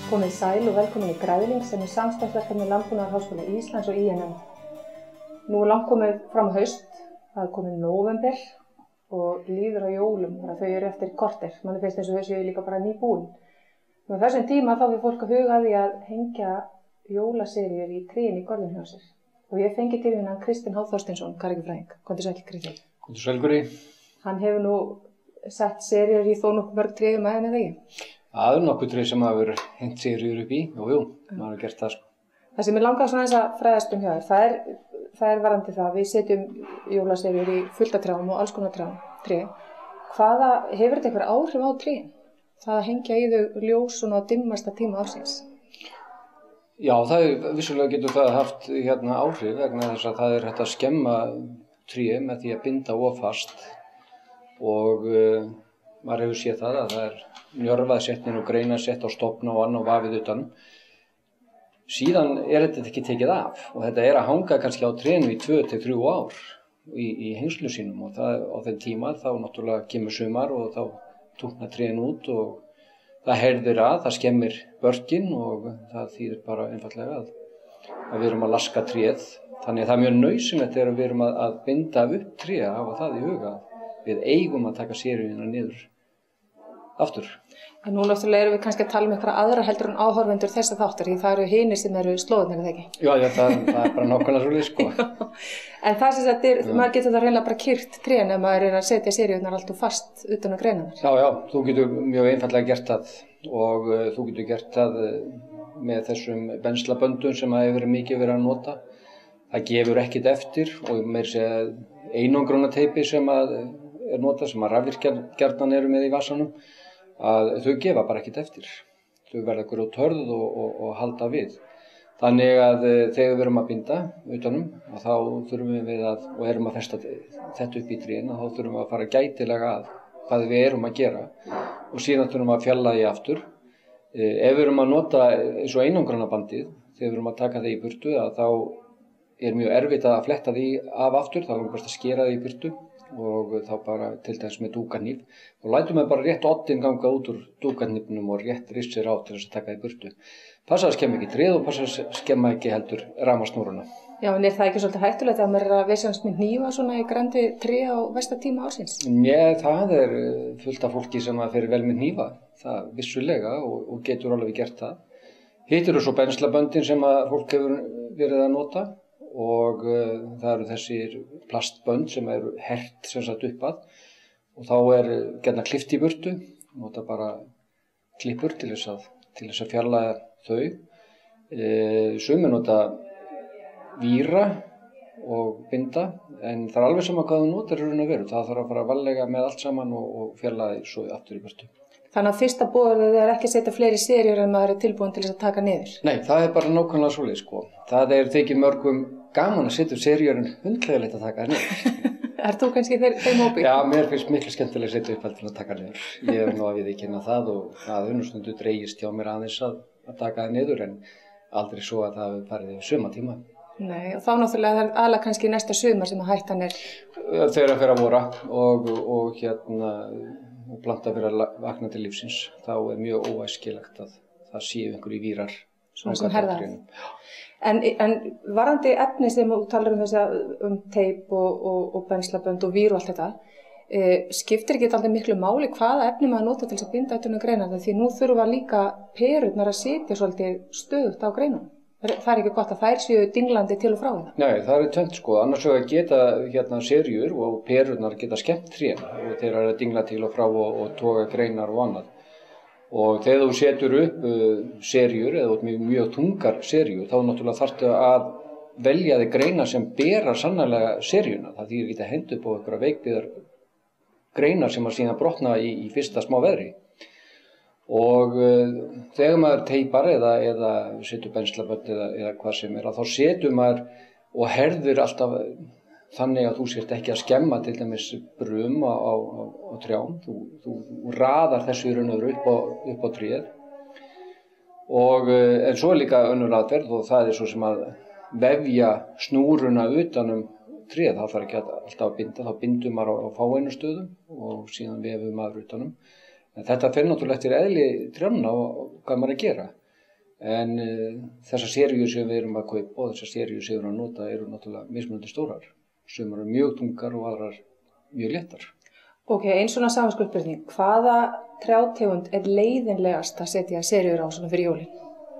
Komið sæl og velkomin í Græðling sem samstarfsverkefni Landbúnaðarháskóla Íslands og INM. Nú langt komið fram á haust, það komið nóvember og líður á jólum, þannig að þau eru eftir korter. Manni finnst eins og þau séu líka bara nýbúin. Með þessum tíma þá við fólk að huga að því að hengja jólaseríur í trén í görðum hjá sér. Og ég fengi til hérna Kristinn H. Þorsteinsson, garðyrkjufræðing. Komdu sæll, Kristinn. Komdu sæll, Guri. Hann hefur nú sett seríur í þó nokkuð mörg tré með henni þegar. Það eru nokkuð tré sem hafa verið hengt seríur upp í. Jú, maður hefur gert það sko. Það sem ég langar svona þess að fræðast hjá þér, það er varðandi það. Við setjum jólaseríur í fullt trjám og alls konar tré. Hefur þetta einhver áhrif á trén? Það að hengja í þau ljós svona á dimmasta tíma ársins? Já, vissulega getur það haft áhrif vegna þess að það er hægt að skemma tré með því að binda of fast og maður hefur séð það að það er njörvað setnin og greina sett á stofna og annað vafið utan. Síðan er þetta ekki tekið af og þetta er að hanga kannski á trénu í 2-3 ár í hengslu sínum og það, á þeim tíma þá náttúrulega kemur sumar og þá tútnar trén út og það herðir það skemmir börkin og það þýðir bara einfaldlega að við erum að laska tréð. Þannig að það er mjög nauðsynlegt þegar við erum að binda upp tré að hafa það í huga. Við eigum að taka seríuna niður aftur. En nú náttúrulega erum við kannski að tala um eitthvað aðra heldur en áhorfendur þessa þáttar, því það eru hinir sem eru slóðnir, eða ekki? Já, það er bara nákvæmlega svolítið, sko. En það sem sagt maður getur það reynilega bara kyrkt trén ef maður er að setja seríurnar alltaf fast utan á greinarnar. Já, þú getur mjög einfaldlega gert það og þú getur gert það með þessum benslaböndum sem hefur verið mikið verið að nota. Það gefur ekkert eftir og meira segja einangrunarteypi sem er notað, sem rafvirkjarnar eru með í vasanum, að þau gefa bara ekkert eftir. Þau verða grjóthörð og halda við. Þannig að þegar við erum að binda utanum, að þá þurfum við og erum að festa þetta upp í trén, þá þurfum við að fara gætilega að hvað við erum að gera og síðan þurfum við að fjalla því aftur. Ef við erum að nota eins og einangrunarbandið, þegar við erum að taka það í burtu, þá er mjög erfitt að fletta því af aftur, þá erum við að skera því í burtu og þá bara til dæmis með dúkahníf og lætum við bara rétt oddinn ganga út úr dúkahnífnum og rétt rissir á til þess að taka því burtu. Passa að skemma ekki tréð og passa að skemma ekki heldur rafmagnsnúruna. Já, en er það ekki svolítið hættulegt að maður er að veisast með hnífa svona í grandi tré á versta tíma ársins? Nei, það er fullt af fólki sem fer vel með hnífa, það vissulega og getur alveg gert það. Hitt eru svo benslaböndin sem að fólk hefur verið að nota og það eru þessir plastbönd sem eru hert sem sagt upp að og þá er gjarna klippt í burtu, nota bara klippur til þess að fjarlægja þau. Sumir nota víra og binda en það er alveg sama hvað þú notar í raun og veru, það þarf að fara varlega með allt saman og fjarlægja svo aftur í burtu. Þannig að fyrsta boðorðið er ekki að setja fleiri seríur en maður er tilbúin til þess að taka niður? Nei, það er bara nákvæmlega svoleiðis sko. Það þykir mörgum gaman að setja seríur en hundleiðilegt að taka niður. Er þú kannski þeim hópi? Já, mér finnst miklu skemmtilega að setja upp heldur en að taka niður. Ég hef nú að viðurkenna það og það unnustundu dreigist hjá mér aðeins að taka það niður en aldrei svo að það farið yfir sumartíma. Nei, og þá náttúrulega er aðalega kannski næsta sumar sem að hættan er. Þegar að fer að vora og planta fyrir að vakna til lífsins, þá er mjög óæskilegt að það séu einhverjir vírar sem herða. En varðandi efni sem þú talar um teip og benslabönd og vír og allt þetta, skiptir ekki alltaf miklu máli hvaða efni maður nota til þess að binda utan á greinarnar, því nú þurfa líka perurnar að sitja svolítið stöðugt á greinunum. Það er ekki gott að þær séu dinglandi til og frá það? Nei, það er tvennt sko. Annars vegar geta seríur og perurnar geta skemmt trén og þeir eru að dingla til og frá og toga greinar og annað. Og þegar þú setur upp seríur eða mjög þungar seríur, þá náttúrulega þarftu að velja þig greinar sem bera sannarlega seríuna. Það þýðir ekki að henda upp á einhverja veikbyggðar greinar sem að síðan brotna í fyrsta smá veðri. Og þegar maður teipar eða setur benslabönd eða hvað sem er, þá setur maður og herðir alltaf þannig að þú sért ekki að skemma til dæmis brum á trjám. Þú raðar þessu í raun og veru upp á tréð. En svo er líka önnur aðferð og það er svo sem að vefja snúruna utanum tréð. Það þarf ekki alltaf að binda, þá bindum maður á fáeinu stöðum og síðan vefum maður utanum. En þetta fer náttúrulega eftir eðli trjánna og hvað maður er að gera. En þessar seríur sem við erum að kaupa og þessar seríur sem við erum að nota eru náttúrulega mismunandi stórar. Sumar eru mjög þungar og aðrar mjög léttar. Ok, eins svona samanskapspurning. Hvaða trjátegund er leiðinlegast að setja seríur á svona fyrir jólin?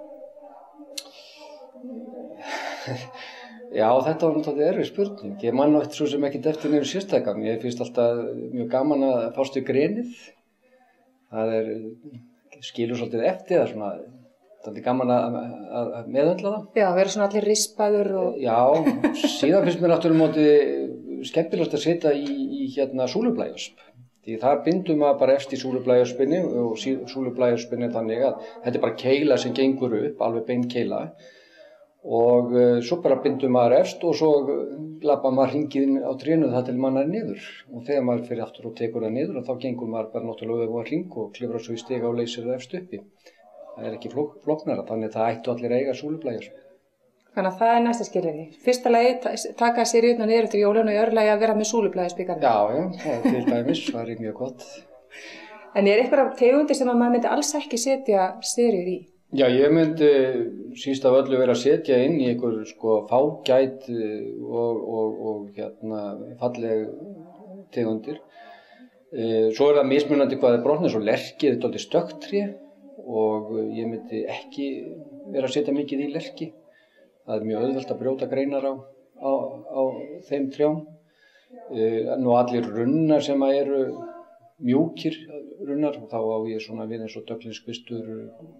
Já, þetta var náttúrulega erfið spurning. Ég man nú svo sem ekkert eftir neinu sérstaklega. Mér finnst alltaf mjög gaman að fást við grenið. Það skilur svolítið eftir, það er svona, það er gaman að meðhöndla það. Já, vera svona allir rispaður og... Já, síðan finnst mér náttúrulega móti skemmtilegast að setja í súlublæjasp. Því þar bindum maður bara efst í súlublæjaspinni og súlublæjaspinni er þannig að þetta er bara keila sem gengur upp, alveg bein keila. Og svo bara bindum maður efst og svo labbar maður hringinn á trénu það til mann er niður. Og þegar maður fyrir aftur og tekur það niður og þá gengur maður bara náttúrulega öfugan hring og klifrar svo í stiga og leysir það efst uppi. Það er ekki flóknara, þannig að það ættu allir að eiga súlublæjasp. Þannig að það er næsta skilyrði. Fyrsta lagi taka seríurnar niður eftir jólin og í öðru lagi að vera með súlublæjasp í garðinum. Já, það til dæmis, það er mjög gott. En er einhverjar tegundir sem að maður myndi alls ekki setja seríur í? Já, ég myndi síst af öllu vera að setja inn í einhver fágæt og falleg tegundir. Svo er það mismunandi hvað er brotnað, svo lerki er dálítið stökkt tré og ég myndi ekki vera að setja mikið í lerki. Það er mjög auðvelt að brjóta greinar á þeim trjám. Nú allir runnar sem eru mjúkir runnar, þá á ég svona við eins og dögglinskvistur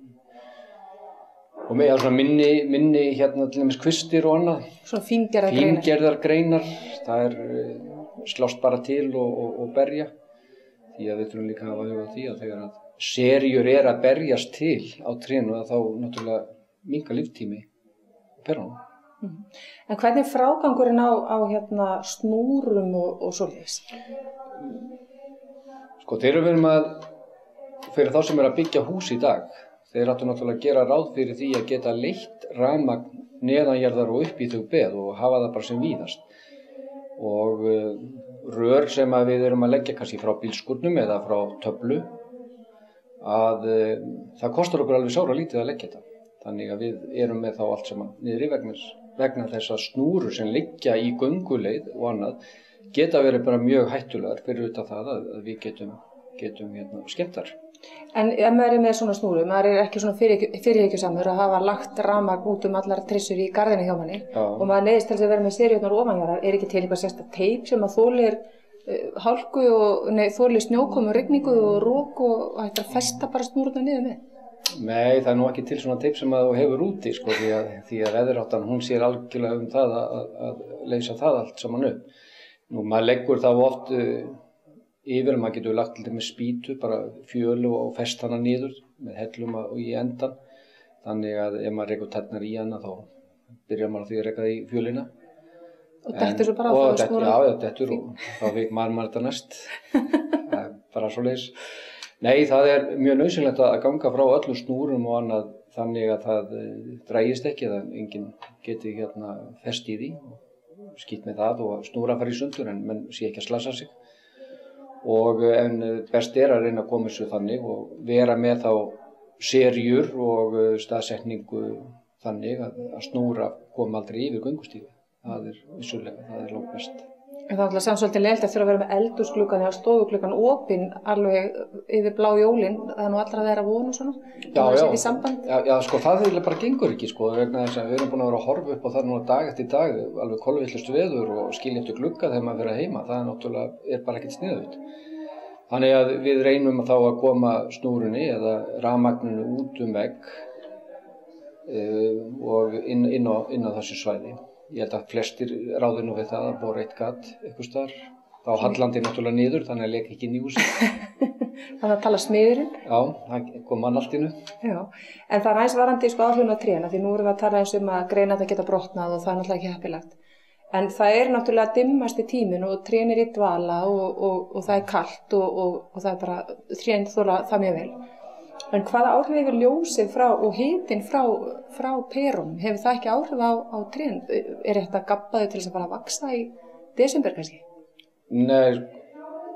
og með svona minni til dæmis kvistir og annað. Svona fíngerðar greinar. Það slást bara til og berja. Því að við þurfum líka að hafa hug á því að þegar að seríur er að berjast til á trénu þá náttúrulega minnka líftími perunum. En hvernig er frágangurinn á snúrum og svoleiðis? Þegar við erum fyrir þá sem eru að byggja hús í dag, þeir áttu náttúrulega að gera ráð fyrir því að geta leitt rafmagn neðanjarðar og upp í þau beð og hafa það bara sem víðast. Og rör sem við erum að leggja kannski frá bílskúrnum eða frá töflu, að það kostar okkur alveg sára lítið að leggja þetta. Þannig að við erum með þá allt saman niðri vegna þess að snúrur sem liggja í gönguleið og annað geta verið bara mjög hættulegar fyrir utan það að við getum skemmt þar. En ef maður er með svona snúru, maður er ekki svona fyrirhyggjusamur að hafa lagt rafmagn út allar trissur í garðinu hjá manni og maður neyðist til þess að vera með seríurnar ofanjarðar, er ekki til eitthvað sérstakt teip sem að þolir hálku þolir snjókomu, rigningu og rok og hægt að festa bara snúrurnar niður með? Nei, það er nú ekki til svona teip sem að þú hefur úti því að veðuráttan hún sér algjörlega það að leysa það allt saman upp. Nú maður leggur það oft yfir, maður getur lagt til með spýtu, bara fjölu og fest hana niður með hellum í endan. Þannig að ef maður rekur tærnar í hana þá byrjar maður því að reka það í fjölina. Og dettur svo bara á það snúra? Já, dettur og þá veit maður þetta næst. Það er bara svoleiðis. Nei, það er mjög nauðsynlegt að ganga frá öllum snúrum og annað þannig að það drægist ekki eða enginn geti fest í því. Skýtt með það og snúra fara í sundur en menn sé ekki að slasa sig. En best er að reyna að koma þessu þannig og vera með þá seríur og staðsetningu þannig að snúra koma aldrei yfir göngustígu. Það er vissulega, það er langt best. En það er alltaf svolítið leiðilegt eftir að vera með eldhúsgluggann eða stofugluggann opinn alveg yfir blá jólin. Það er nú allra að vera von og svona. Já, það bara gengur ekki vegna þess að við erum búin að vera að horfa upp á það núna dag eftir dag, alveg kolvitlaust veður og skilja eftir glugga þegar maður fer heima. Það náttúrulega bara ekkert sniðugt. Þannig að við reynum þá að koma snúrunni eða rafmagninu út vegg og inn á þessu svæði. Ég held að flestir ráði nú við það að bora eitt gat einhvers staðar. Þá hallandi náttúrulega niður, þannig að leka ekki inn í húsið. Þannig að tala smiðurinn? Já, það kom mann allt innu. Já, en það er aðeins varandi áhrifin á tréna, því nú erum við að tala eins að greinarnar geta brotnað og það er náttúrulega ekki heppilegt. En það er náttúrulega dimmasti tíminn og trén er í dvala og það er kalt og það er bara, trén þola það mjög vel. En hvaða áhrif hefur ljósið og hitinn frá perunum? Hefur það ekki áhrif á trén? Er þetta gabbaði til þess að fara að vaxa í desember kannski? Nei,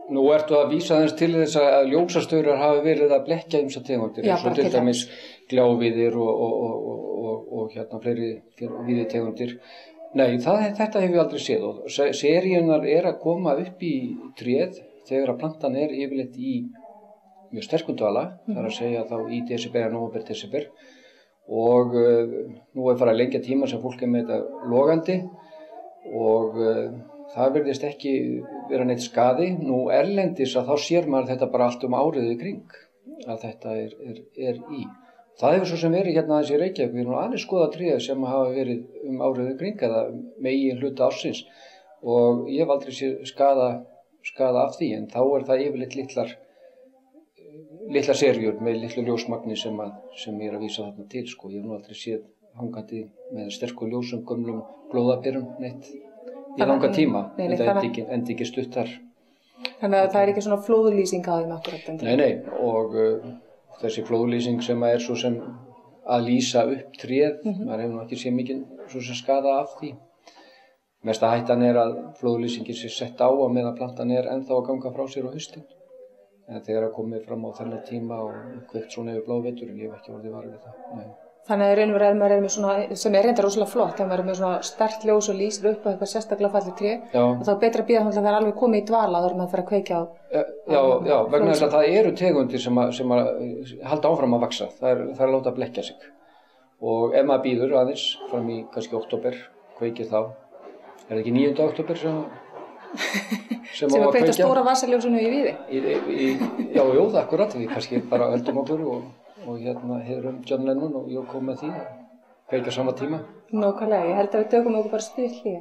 Nú ertu að vísa þess til þess að ljósastaurar hafi verið að blekkja ýmsar tegundir, eins og til dæmis gljávíðir og hérna fleiri víðitegundir. Nei, þetta hef ég aldrei séð og seríunar að koma upp í tréð þegar að plantan yfirleitt í mjög sterkum dvala, það að segja þá í desember, nóvember, desember og nú farið að lengja tíma sem fólk með þetta logandi og það virðist ekki vera neitt skaði. Nú erlendis að þá sér maður þetta bara allt árið í kring að þetta í. Það hefur svo sem verið hérna aðeins í Reykjavík, við erum aðeins skoðað tré sem hafa verið árið í kring eða megin hluta ársins og ég hef aldrei séð skaða af því en þá það yfirleitt litlar seríur með litlu ljósmagni sem ég að vísa þarna til sko. Ég hef nú aldrei séð hangandi með sterkum ljósum, gömlum glóðaperum neitt í langa tíma, en það endi ekki stuttar. Þannig að það ekki svona flóðlýsing á þeim akkurat? Nei, og þessi flóðlýsing sem svo sem að lýsa upp tréð, maður hefur nú ekki séð mikið svo sem skaða af því. Mesta hættan að flóðlýsingin sé sett á meðan plantan ennþá að ganga frá sér á haustin. En þegar að komið fram á þennan tíma og kveikt svona yfir blávetur, ég hef ekki orðið var við það. Nei. Þannig að raun og veru maður með svona, sem reyndar rosalega flott, þegar maður með svona sterkt ljós og lýsir upp á eitthvað sérstaklega fallið tré, og þá betra að bíða þannig að það alveg komið í dvala þegar maður fer að kveikja á. Já, vegna þess að það eru tegundir sem að halda áfram að vaxa, það að láta blekkja sig. Og ef maður bíður aðeins fram í kannski október, kveikir þá, það ekki 9. október sem að kveikja stóra vasaljósinu í Víði? Já, það akkurat, við kannski bara höldum okkur og hérna hefur John Lennon og ég kom með því að kveikja sama tíma. Nákvæmlega, ég held að við tökum okkur bara stuð hlé.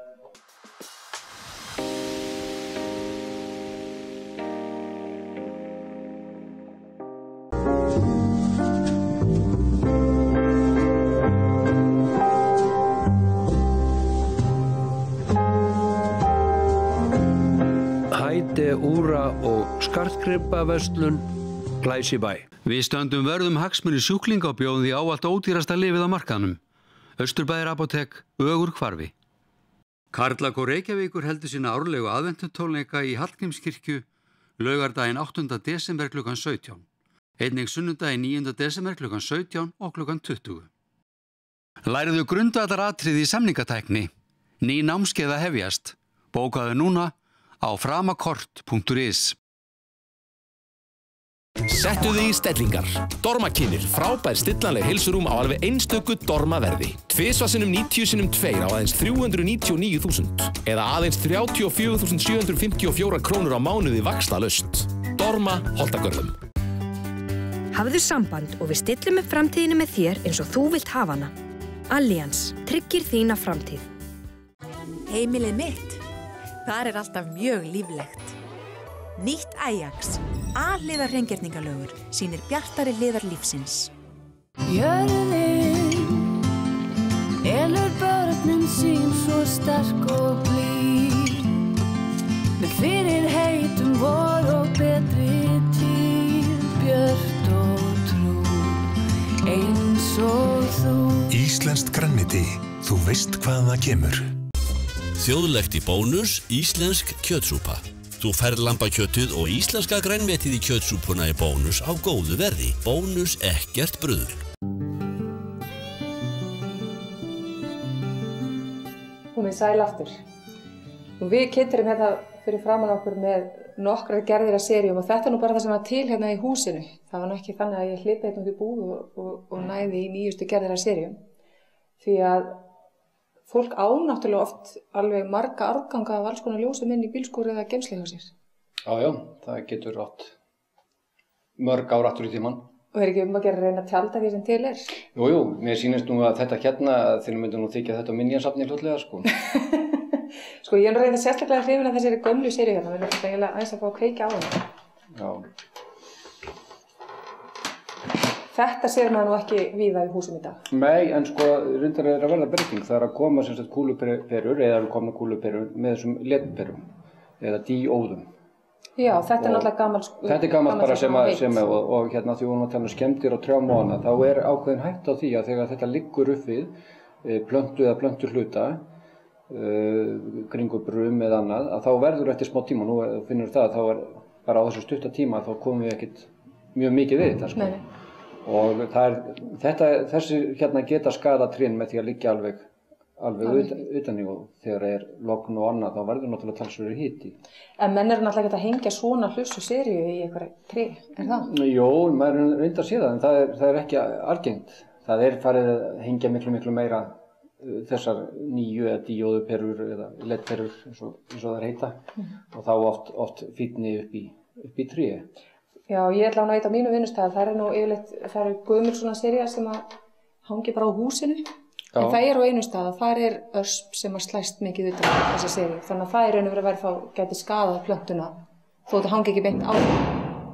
Hæde úra og skartgripaverslun Glæsibæ. Við stöndum vörðum hagsmuni sjúklinga og bjóðum því ávallt ódýrasta lyfið á markaðnum. Austurbæðir apótek, Ögurhvarfi. Karlakór Reykjavíkur heldur sína árlegu aðventutónleika í Hallgrímskirkju laugardaginn 8. desember kl. 17. Einnig sunnudaginn 9. desember kl. 17 og kl. 20. Læriðu grundvallaratriði í samningatækni. Ný námskeið að hefjast. Bókaðu núna á framakort.is. Settu þig í stellingar. Dormakinnir, frábær stillanleg heilsurum á alveg einstöku dormaverði. 2 sinnum 90 sinnum 2 á aðeins 399.000 eða aðeins 34.754 krónur á mánuði vaxtalaust. Dorma Holtagörðum. Hafðu samband og við stillum upp framtíðinu með þér eins og þú vilt hafa hana. Allians tryggir þína framtíð. Heimilið mitt. Þar alltaf mjög líflegt. Nýtt Ajax, A-hliðar hreingerningalögur, sýnir bjartari hliðar lífsins. Jörðin elur börnum sín svo sterk og blíð, með fyrir heitum vor og betri tíð, björt og trú, eins og þú. Íslenskt grænmeti, þú veist hvað það kemur. Þjóðlegt í Bónus, íslensk kjötsúpa. Þú færð lambakjötið og íslenska grænmetið í kjötsúpuna í Bónus á góðu verði. Bónus ekkert bruðl. Komið sæl aftur. Við kynntum hérna fyrir framan okkur með nokkrar gerðir af seríum og þetta nú bara það sem var til hérna í húsinu. Það var nú ekki þannig að ég hleypti hérna út í búð og næði í nýjustu gerðir af seríum. Því að fólk náttúrulega oft alveg marga árganga af alls konar ljósum inn í bílskúr eða geymslu hjá sér. Já, það getur átt mörg ár aftur í tímann. Og ekki að reyna að tjalda því sem til Jú, mér sýnist nú að þetta hérna, þeir myndu nú þykja þetta minjasafni hlutlega, sko. Sko, ég reynda sérstaklega hrifin að þessari gömlu seríu hérna, við erum eiginlega aðeins að fá að kveikja á henni. Já. Þetta sér maður nú ekki víða í húsum í dag. Nei, en sko, reyndar að verða breyting. Það að koma sem sagt kúluperur eða komna kúluperur með þessum ledperum eða díóðum. Já, þetta náttúrulega gamalt. Þetta gamalt bara sem og hérna því hún var að tala skemmdir á trjám og annað, þá ákveðin hætt á því að þegar þetta liggur upp við plöntu eða plöntur hluta, kringu brum eða annað, að þá verður eftir smá tíma, nú finnur það, þá bara á þessu stutta tíma þá komum við ekkert mjög mikið við þetta, sko. Og þessi hérna geta skada trén með því að liggja alveg utan í, og þegar logn og annað, þá verður náttúrulega talsverður hiti. En menn eru náttúrulega ekki að hengja svona hlussu seríu í einhverju tré, það? Jó, maður reyndar að sé það, en það er ekki algengt. Það farið að hengja miklu meira þessar nýju eða díóðuperur eða leddperur eins og það heita, og þá oft fínni upp í tré. Já, ég ætla að veit á mínu vinnustæði, það nú yfirleitt, það eru gömul svona sería sem að hangi bara á húsinu, en það á einu stað, það ösp sem að slæst mikið utan þessa seríu, þannig að það raun og verið að gæti skadað plöntuna þó þetta hangi ekki beint á það.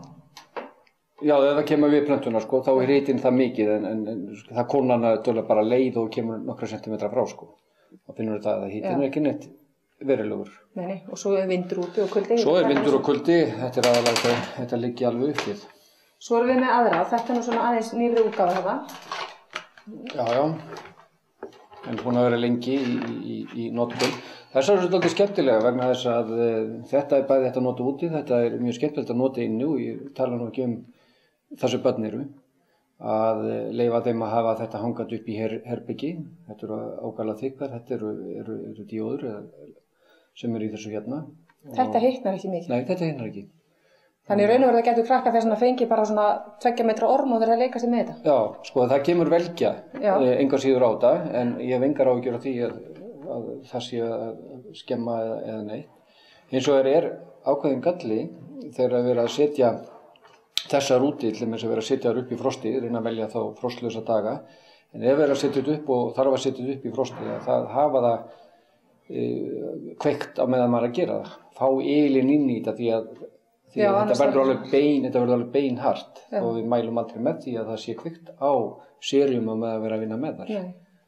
Já, ef það kemur við plöntuna, sko, þá hitinn það mikið, en það kólnar náttúrulega bara leið og kemur nokkra sentimetra frá, sko. Þá finnur við það að hitinn ekki neitt verulegur. Nei, og svo vindur úti og kuldi. Svo vindur og kuldi, þetta aðalega þetta liggi alveg uppið. Svo erum við með aðra, þetta nú svona aðeins nýrri útgáfa þetta. Já, en búin að vera lengi í notkun. Þessar eru svolítið skemmtilega vegna þess að þetta bæði þetta nota úti, þetta mjög skemmtilegt að nota inni, og ég tala nú ekki þessu börn eru, að leyfa þeim að hafa þetta hangandi upp í herbyggi. Þetta eru ákaflega þykkar, þetta eru díóður sem eru í þessu hérna. Þetta hitnar ekki mikið? Nei, þetta hitnar ekki. Þannig raun og veru það getur krakka þess að fengi bara svona 2 metra orm og vera að leika sig með þetta? Já, sko það kemur velgja engar síður á þetta, en ég hef engar áhyggjur af því að það sé að skemma eða neitt. Hins vegar ákveðin galli þegar að vera að setja þessar úti, til þess að vera að setja þær upp í frosti, reyna að velja þá frostlausa daga, en ef vera að setja þetta upp og þarf að setja þetta upp í frosti, það hafa það kveikt á meðan maður að gera það, fá ylinn inn í þetta, því að þetta verður alveg beinhart, og við mælum aldrei með því að það sé kveikt á seríum að með að vera að vinna með þar.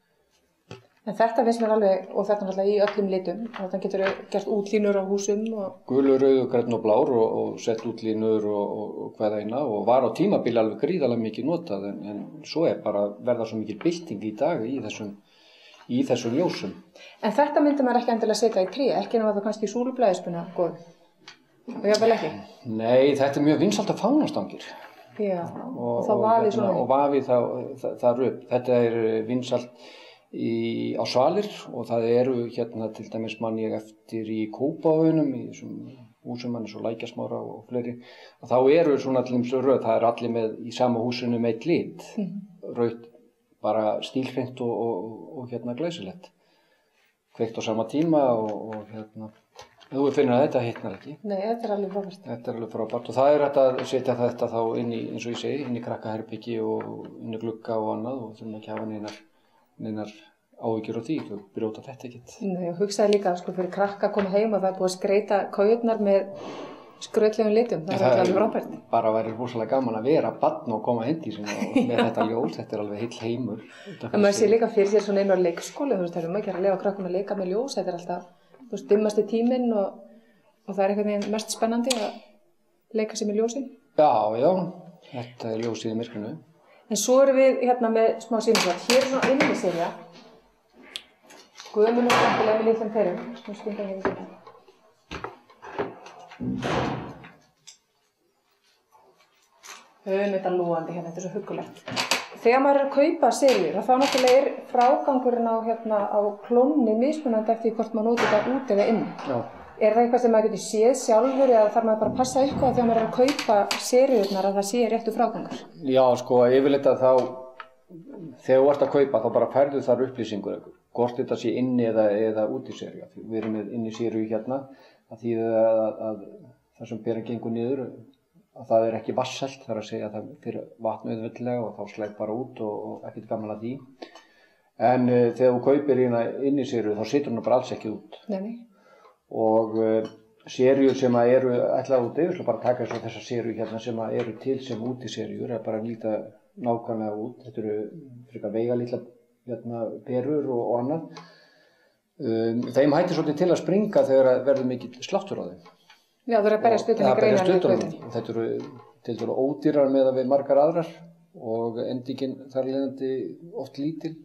En þetta finnst mér alveg, og þetta náttúrulega í öllum litum, og það getur gert útlínur á húsum. Gulur, rauður, grænn og blár, og sett útlínur og hvað eina, og var á tímabili alveg gríðarlega mikið notað, en svo bara verða svo mikil bylting í dag í þessum ljósum. En þetta myndi maður ekki endilega setja í tré, ekki nema það kannski í súlublæðispuna, góð? Og jafnvel ekki? Nei, þetta mjög vinsælt af fánastangir. Já, og þá vafið svona. Og vafið þar upp. Þetta vinsælt á svalir, og það eru hérna til dæmis mann ég eftir í Kópavoginum, í þessum húsum eins og Lækjasmára og fleiri, og þá eru svona til dæmis rauð, það allir með í sama húsinu með eitt lit, rauð, bara stílhreint og hérna glæsilegt, kveikt á sama tíma, og hérna þú finnir að þetta hitnar ekki. Nei, þetta alveg frábært. Þetta alveg frábært, og það hægt að setja þetta þá inn í, eins og ég segi, inn í krakkaherbyggi og inn í glugga og annað, og þurfum ekki að hafa neinar áhyggjur á því, þú brjóta þetta ekkert. Nei, og hugsaði líka fyrir krakka að koma heim og það búið að skreita kojurnar með skrautlegum litum, það alveg frábært. Bara væri rosalega gaman að vera barn og koma heim til sín og með þetta ljós, þetta alveg heill heimur. En maður sé líka fyrir sér svona einu á leikskóli, það er ekki að leyfa krakkum að leika með ljós, þetta alltaf dimmasti tíminn, og það einhvern veginn mest spennandi að leika sér með ljósin. Já, þetta ljósið í myrkrinu. En svo erum við hérna með smá sýningar. Hér svona inniserja. Gömul og skemmtilega með litlum perum. Svona skynda hér í þetta. Þetta lúandi hérna, þetta svo huggulegt. Þegar maður að kaupa seríur, þá náttúrulega frágangurinn á klónni mismunandi eftir hvort maður noti þetta út eða inn. Já. Það eitthvað sem maður getur séð sjálfur, eða þarf maður bara að passa eitthvað þegar maður að kaupa seríurnar að það sé réttu frágangur? Já, sko, yfirleitt að þegar þú ert að kaupa, þá bara færðu þar upplýsingur, hvort þetta sé inni eða út í seríu. Við erum með inni seríu hérna, að þýðir að það sem bera gengur niður, að það ekki vatnselt, það að segja að það fyrir vatn auðveldlega og þá slætt bara út og ekkert gaman að því. En þegar þú kaupir inn í seríu, þá situr hún bara alls ekki út. Nei. Og seríur sem eru ætlað út, ég ætla bara að taka þess að þessar seríur hérna sem eru til sem útiseríur, bara að líta nákvæmlega út. Þetta eru frekar veigalítla perur og annað. Þeim hættir svolítið til að springa þegar verður mikill sláttur á þeim. Já, það eru að berjast utan í greinar við götin. Þetta eru til dæmis ódýrar með við margar aðrar og endingin þar leiðandi oft lítil.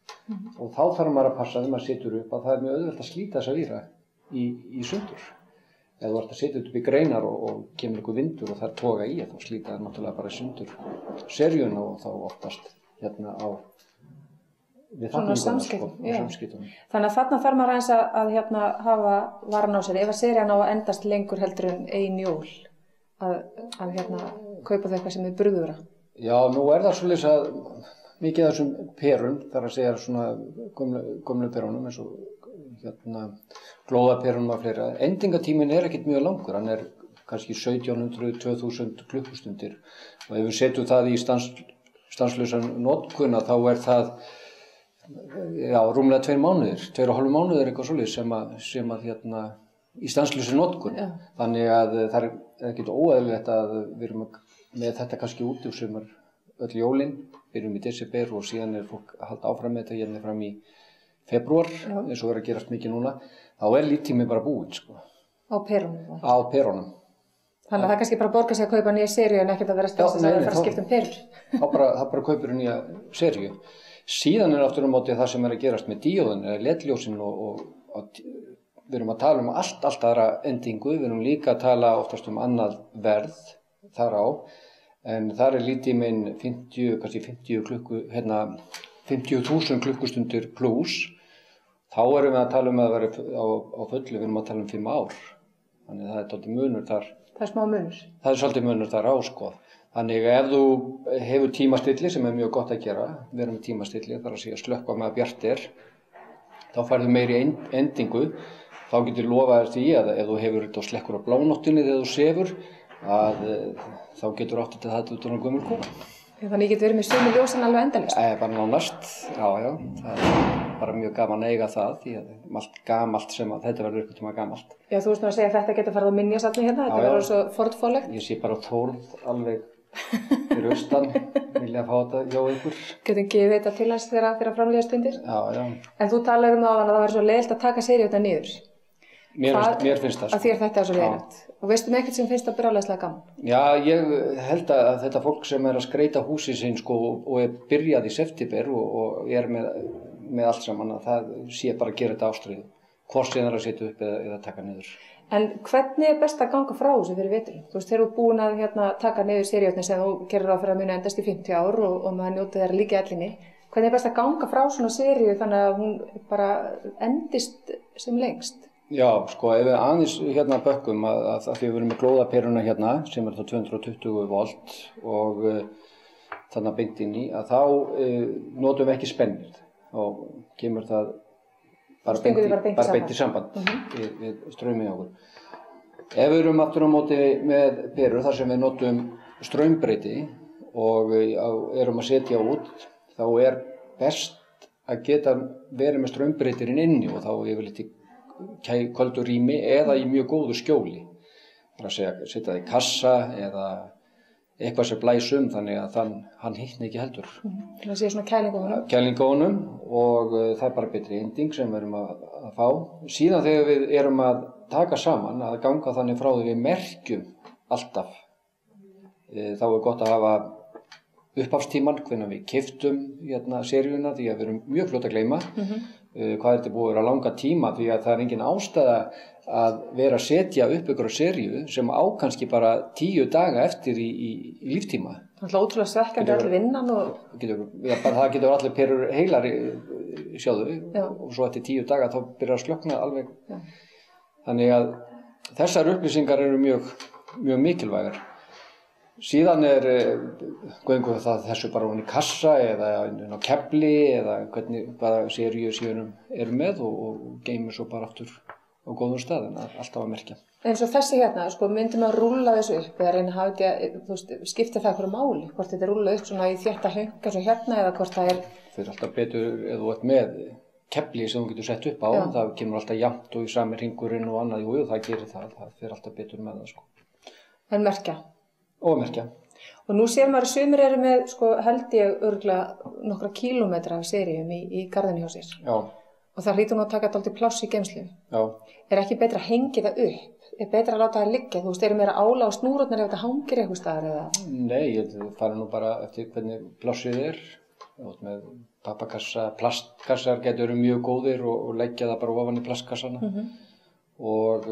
Og þá þarf maður að passa þegar maður setur upp að það mjög auðvelt að slíta þessa víra í sundur. Ef þú ert að setja upp í greinar og kemur einhver vindur og það toga í, þá slíta það náttúrulega bara í sundur seríuna og þá oftast hérna á við samskiptum. Þannig að þarna þarf maður aðeins að hérna hafa varan á sér. Ef að serían á að endast lengur heldur en ein jól, að hérna kaupa þau eitthvað sem er brugðura. Já, nú það svoleiðis að mikið af þessum perum, þar að segja svona gömlu perunum eins og hérna glóðaperunum og fleira. Endingatíminn ekkert mjög langur, hann kannski 1700-2000 klukkustundir og ef við setjum það í stanslausan notkun þá það rúmlega 2 mánuðir, 2,5 mánuðir eitthvað svoleiðis sem að hérna í stanslausan notkun. Þannig að það ekkert óeðlilegt að við erum með þetta kannski út úr sumar öll jólin, byrjum í desember og síðan fólk að halda áfram með þetta hérna fram í febrúar, eins og að gerast mikið núna, þá líftími bara búinn, sko. Á perunum? Á perunum. Þannig að það kannski bara borgar sig að kaupa nýja seríu en ekkert að vera stressað að fara að skipta perur. Það bara kaupir nýja seríu. Síðan aftur á móti það sem að gerast með díóðin, LED-ljósin og við erum að tala allt aðra endingu, við erum líka að tala oftast annað verð þar á, en þar líftíminn 50.000 klukkustundir pluss, þá erum við að tala að vera á fullu, við erum að tala 5 ár. Þannig það svolítið munur þar. Það smá munur? Það svolítið munur þar á, sko. Þannig ef þú hefur tímastilli, sem mjög gott að gera, við erum með tímastilli, þar að segja slökkva með að bjart þá færðu meiri endingu, þá getur lofað því að ef þú hefur þetta og slekkur á blánóttinni þegar þú sefur, þá getur átt þetta út á gömul kúla. Þannig ég get verið með sömu ljósin alveg endalaust? Bara nánast, já. Það bara mjög gaman að eiga það, því að allt gamalt sem að þetta verður eitthvað tíma gamalt. Já, þú veist nú að segja að þetta getur farið á minjasafni hérna, þetta verður svo fornfálegt. Ég sé bara Þórð alveg fyrir austan, vilja að fá þetta hjá ykkur. Getum gefið þetta til hans þegar framlíða stundir? Já. En þú talar það að það verður svo leiðilt að taka seríuna niður. Mér finnst það. Að þér þetta svo leiðilegt. Og veistu með eitthvað sem finnst það brjálæðislega gaman? Já, ég held að þetta fólk sem að skreyta húsið sinn sko, og byrjað í september og með allt saman, að það sé bara að gera þetta ástríðu. Hvort sem að setja upp eða taka niður. En hvernig best að ganga frá þessu fyrir veturinn? Þú veist, þegar þú búin að taka niður seríurnar sem þú gerir ráð fyrir að muni endast í 50 ár og maður njóti þeirra líka í ellinni. Hvernig best að ganga frá svona seríu þannig að hún bara endist sem lengst? Já, sko, ef við aðeins bökkum að því við erum með glóðaperuna sem þá 220 volt og þannig að beint inn í, að þá notum við ekki spennir. Þá kemur það bara beint í samband við straumið okkur. Ef við erum aftur á móti með perur þar sem við notum straumbreyti og erum að setja út, þá best að geta verið með straumbreytirinn inni og þá yfirleitt í köldu rými eða í mjög góðu skjóli. Það er að segja, setja það í kassa eða eitthvað sem blæs þannig að hann hittni ekki heldur. Það sé svona kælingu á honum og það er bara betri ending sem við erum að fá. Síðan þegar við erum að taka saman, að ganga þannig frá því við merkjum alltaf, þá gott að hafa upphafstíman, hvenær við keyptum seríuna, því að við erum mjög fljótt að gleyma. Hvað þetta búið að vera langa tíma, því að það engin ástæða að vera að setja upp ykkur seríu sem á kannski bara 10 daga eftir í líftíma. Það er alltaf ótrúlega svekkjandi allir vinnan og... Það getur allir perur heilar sjáðu og svo eftir 10 daga þá byrjar að slökkna alveg. Þannig að þessar upplýsingar eru mjög mikilvægar. Síðan göngu það þessu bara ofan í kassa eða á kefli eða hvaða seríu síðan eru með og geymir svo bara aftur á góðum stað en alltaf að merkja. En svo þessi sko, myndum að rúlla þessu upp eða reyna að hafa þetta, skiptir það eitthvað máli? Hvort þetta rúlla upp svona í þétta höng eins og hérna eða hvort það Það er alltaf betur ef þú ert með kefli sem þú getur sett upp á, það kemur alltaf jafnt og í sami hringurinn og annað, jú, það gerir það fer alltaf betur með það, sko. En merkja? Og merkja. Og nú sér maður að sumir eru með, held ég örugglega nokkra kílómetra af seríum í garðinni hjá sér. Já. Og það hlýtur nú að taka dálítið pláss í geymslu. Já. Er ekki betra að hengja það upp? Er betra að láta það liggja? Þú veist, eru meira ála á snúrurnar ef þetta hangir eitthvað staðar eða? Nei, ég fara nú bara eftir hvernig plássið er. Með pappakassa, plastkassar getur verið mjög góðir og leggja það bara ofan í plastkassana og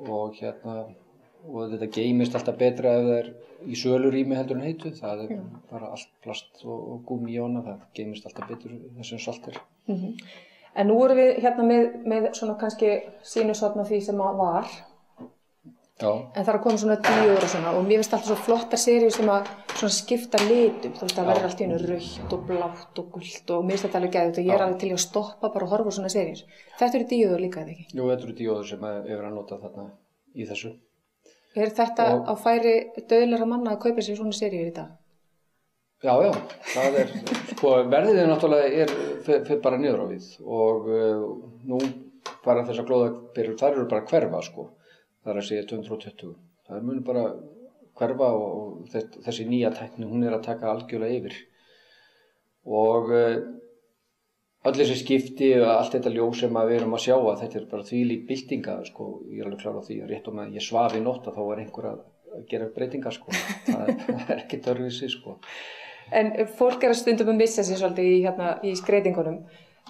þetta geymist alltaf betra ef það í sölurými heldur en heitu. Það bara allt plast og gúmmí í hana, það geymist alltaf betur þessum salt En nú erum við með svona kannski sýnishorn af því sem var. Já. En það koma svona díóður og svona og mér finnst alltaf svo flottar seríur sem svona skipta litum. Þú veist, það verður allt í einu rautt og blátt og gult og mér finnst þetta alveg geðvægt og ég alveg til að stoppa bara og horfa á svona seríur. Þetta eru díóður líka, eða ekki? Jú, þetta eru díóður sem er verið að nota þarna í þessu. Þetta á færi dauðlegra manna að kaupa sér svona seríur í dag? Já, það verðið náttúrulega fer bara niður á við og nú bara þessar glóðaperur, þar eru bara að hverfa það er að segja 220. Það mun bara hverfa og þessi nýja tækni, hún er að taka algjörlega yfir. Og öll þessi skipti og allt þetta ljós sem við erum að sjá að þetta er bara þvílík byltinga, ég er alveg klár á því að rétt og með ég svaf í nótt að þá er einhver að gera breytingar, það er ekki törfisi, En fólk er að stundum að missa sér svolítið í skreytingunum.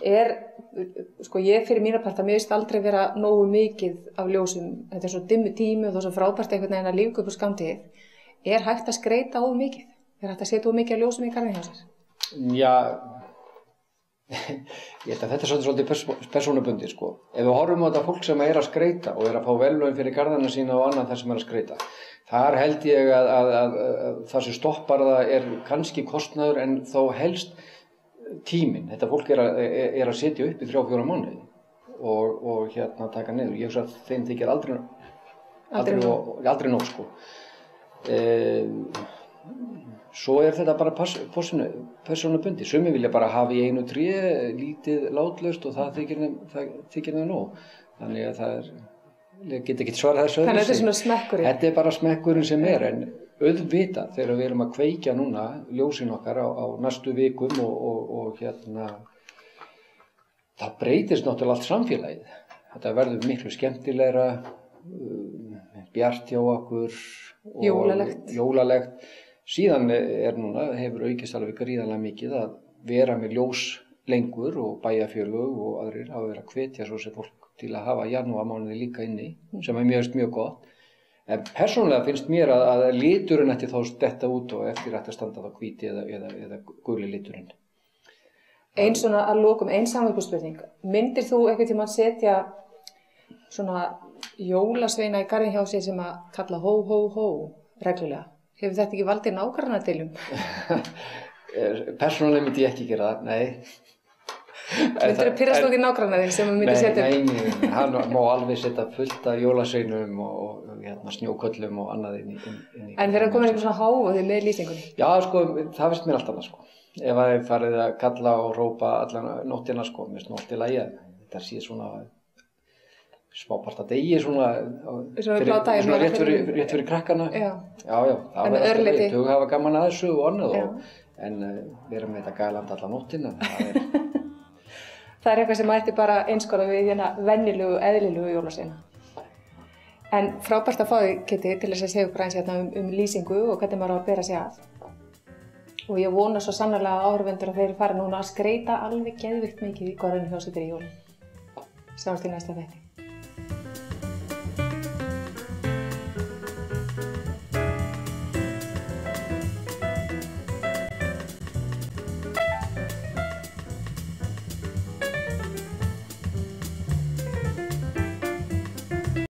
Ég fyrir mína part að mér finnst aldrei vera nógu mikið af ljósum. Þetta er svo dimmu tími og það er svo frábært einhvern veginn að lífga upp á skammtíð. Er hægt að skreyta of mikið? Er hægt að setja of mikið af ljósum í garðinn hjá sér? Já, ég held að þetta er svolítið persónubundið, Ef við horfum á þetta fólk sem er að skreyta og er að fá verðlaun fyrir garðana sína og annað þar sem er að skreyta. Þar held ég að það sem stoppar það er kannski kostnaður en þó helst tíminn. Þetta fólk er að setja upp í 3-4 mánuði og taka niður. Ég hugsa að þeim þykir aldrei nóg, Svo er þetta bara persónubundið. Sumir vilja bara hafa í einu tré, lítið látlaust og það þykir þeim nóg. Þannig að það ég get ekki svarað þessu öðru. Þannig að þetta er svona smekkurinn? Þetta er bara smekkurinn sem en auðvitað þegar við erum að kveikja núna ljósin okkar á næstu vikum og það breytist náttúrulega allt samfélagið. Þetta verður miklu skemmtilegra, bjart hjá okkur og jólalegt. Síðan hefur aukist alveg gríðarlega mikið að vera með ljós lengur og bæjarfélög og aðrir hafa verið að hvetja svo sem fólk til að hafa janúarmánuði líka inni, sem mjög gott. En persónulega finnst mér að liturinn ætti þá detta út og eftir ætti að standa þá hvíti eða guli liturinn. Svona að lokum, samviskubitspurning. Myndir þú einhvern tímann setja svona jólasveina í garðinn hjá sér sem að kalla hó, hó, hó reglulega? Hefur þetta ekki valdið nágrannadeilum? Persónulega myndi ég ekki gera það, nei. Myndirðu pirrast okkur nágrannaðinn sem myndi setja upp? Nei, hann má alveg setja fullt af jólasveinum og snjóköllum og annað inn í. En þegar komið einhver svona hávaði með lýsingunni? Já, það finnst mér allt annað, Ef það er farið að kalla og rópa allan nóttina, mér finnst nú allt í lagi. Þetta sé svona smápart að degi rétt fyrir krakkana. Já, það var alltaf leið. Þau hafa gaman að þessu og annað en vera með þetta gælandi alla nóttina. Það er eitthvað sem ætti bara einskoða við venjulegu, eðlilegu jólasveina. En frábært að fá þig, Kitty, til þess að segja okkur aðeins lýsingu og hvernig maður á að bera sig að. Og ég vona svo sannarlega að áhorfendur að þeir fara núna að skreyta alveg geðvikt mikið í garðinum hjá sér í jólum. Sjáumst í næsta þætti.